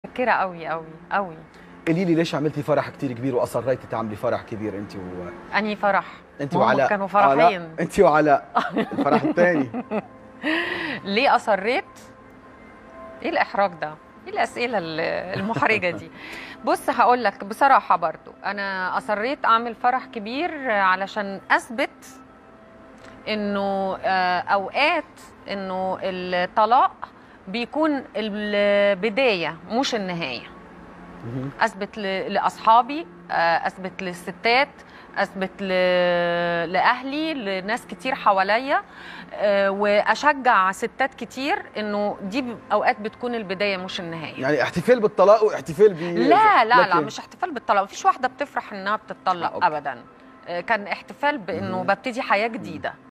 متشكرة أوي، أوي، أوي. قولي لي ليش عملتي فرح كتير كبير واصريتي تعملي فرح كبير انت أنهي فرح؟ انت ما هم وعلاء؟ كانوا لا، فرحين. انت وعلاء الفرح الثاني. ليه أصريت؟ إيه الإحراج ده؟ إيه الأسئلة المحرجة دي؟ بص هقول لك بصراحة برضو أنا أصريت أعمل فرح كبير علشان أثبت إنه أوقات إنه الطلاق بيكون البداية مش النهاية. اثبت لاصحابي، اثبت للستات، اثبت لاهلي، لناس كتير حواليا، واشجع ستات كتير انه دي اوقات بتكون البدايه مش النهايه. يعني احتفال بالطلاق واحتفال لا لا لا، مش احتفال بالطلاق، مفيش واحده بتفرح انها بتطلق ابدا. كان احتفال بانه ببتدي حياه جديده.